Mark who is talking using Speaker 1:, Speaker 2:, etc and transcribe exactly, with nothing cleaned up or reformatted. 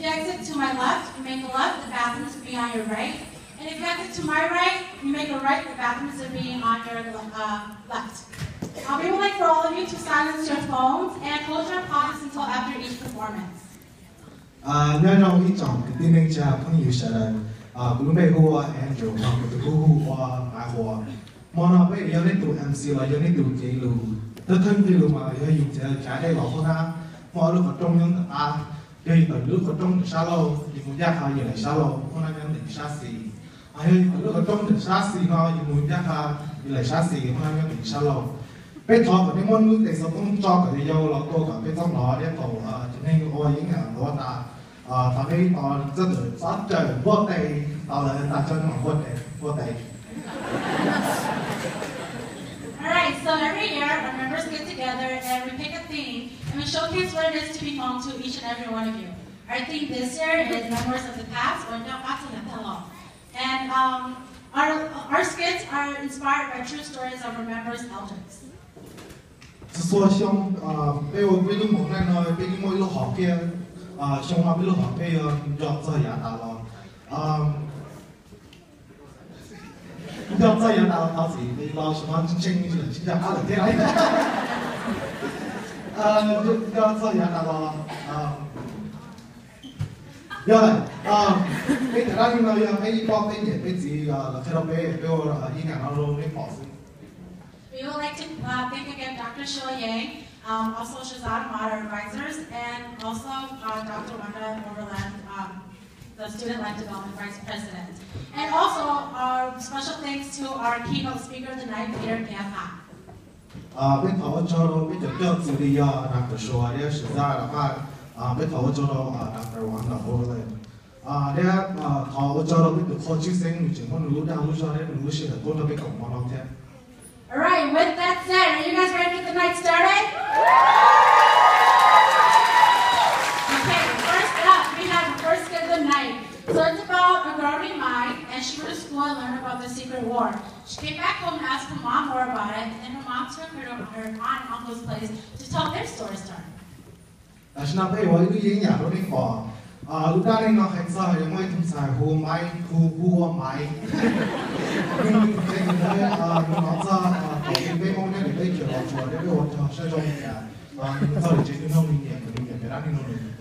Speaker 1: you exit to my left, you make a left, the bathrooms will be on your right. And if you exit to my right, you make a right, the bathrooms will be on your uh, left. Uh, we would like for all of you to silence your phones and close your pockets until after each performance.
Speaker 2: À, nhớ nhau ý chọn cái tin anh cha phong yêu sẽ là à cũng mấy hoa Andrew mà cũng cũng hoa mai hoa mà nó bây giờ nên tụ em xê là giờ nên tụ chế lù tất thân thì lù mà giờ dùng chế trả đây bảo con ha mà lúc ở trong những à giờ ở lúc ở trong được sao lâu thì muốn ra khai giờ lại sao lâu con anh em được sao xì à giờ lúc ở trong được sao xì nó thì muốn ra khai giờ lại sao xì con anh em được sao lâu bây giờ cái món nước để sao cũng cho cái dâu là tôi cả cái trong đó để tổ cho nên tôi những ngày đó là à thằng ấy tao rất là sát trời vô tây tao là tao chân mà vô tây vô tây.
Speaker 1: Alright, so every year our members get together and we pick a theme and we showcase what it is to be home to each and every one of you. Our theme this year is Memories of the Past or Hello. And um, our, our skits are inspired by true stories of our members' elders.
Speaker 2: So, xong bây giờ bây giờ một ngày nói bây giờ mỗi lúc học kia à xong mà bây giờ học bây giờ dọn ra nhà tao lo à dọn ra nhà tao tao chỉ bây giờ xong mà chính chính như là chính là áp lực thế này à dọn ra nhà tao lo à rồi à bây giờ đang nói bây giờ bây giờ bây giờ là theo bây bây giờ ý nghĩa nó luôn cái bỏ xuống.
Speaker 1: We would like to uh, thank again Doctor Sheila Yang, um, also Shazad Ahmad, our advisors, and also uh, Doctor Wanda Overland, um, the Student Life Development Vice President. And also our special thanks to our keynote speaker tonight, Peter Piafa.
Speaker 2: Bên thảo cho nó biết được cho sự đi Doctor Sheila, để Shazad Ahmad, bên thảo cho nó Doctor Wanda Overland. Để thảo cho nó biết được khó chịu sinh, mình chỉ muốn lưu đau lưu cho nên lưu sẽ là tốt cho bên cộng đồng thế.
Speaker 1: All right, with that said, are you guys ready to get the night started? Okay, first up, we have the first skit of the night. So it's about a girl named Mai, and she went to school and learned about the Secret War. She came back home and asked her mom more about it, and her mom took her to her aunt and uncle's place to tell their story story.
Speaker 2: Là chúng ta bây giờ cái gì nhà nó đi bỏ à lúc đó nên nó hành sao thì mới thùng xài hồ máy hồ vua máy nhưng cái cái à nó ra cái cái món này để cái kiểu chùa để cái hỗ trợ sẽ cho mình à và mình sau để chế biến nông nghiệp của mình để ra đi nông nghiệp